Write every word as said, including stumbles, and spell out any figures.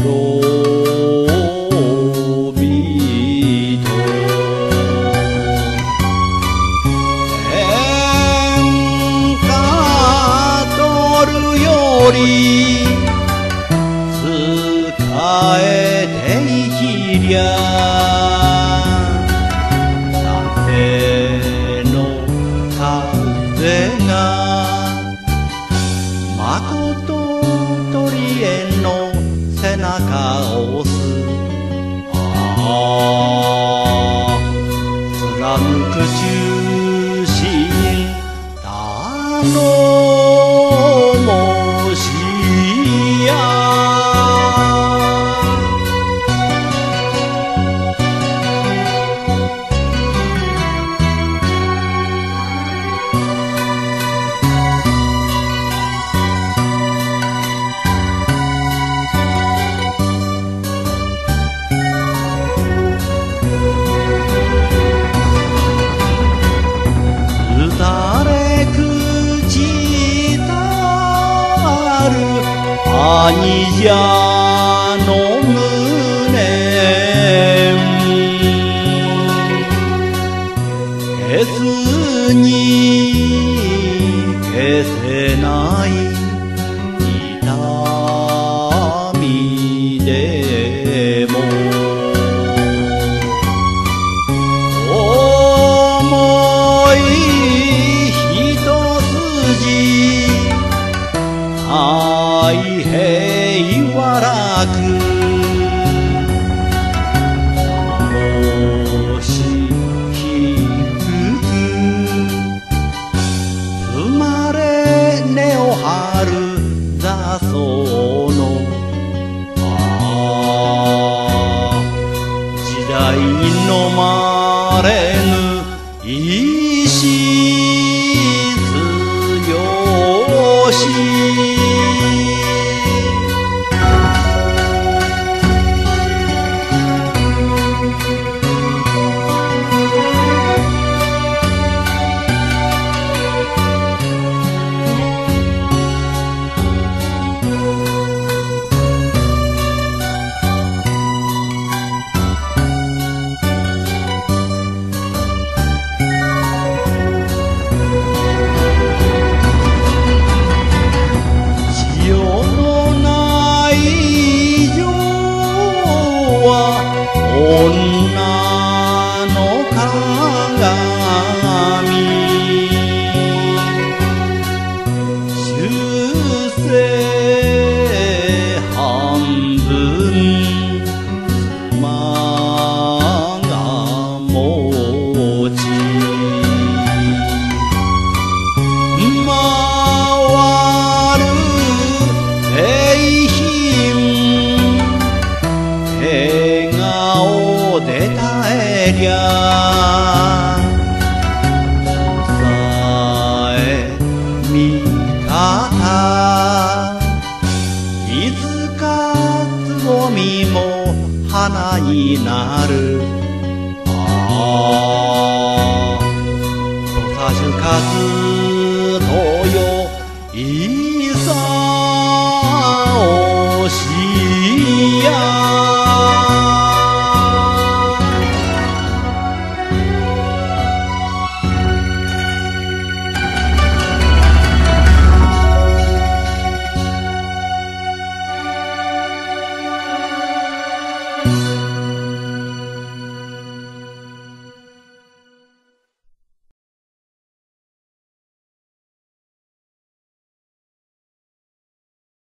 使えて生きりゃ風の風がまこと鳥への背中を押す。ああ貫く中心頼もしや兄者の無念消すに消せない痛みでも重い一筋太平は楽もし低く生まれ根を張る雑草のああ時代に飲まれぬ意志強し女の鏡終生半分妻が持ち回る平で耐えりゃ支え味方いつかつぼみも花になる。ああ土佐守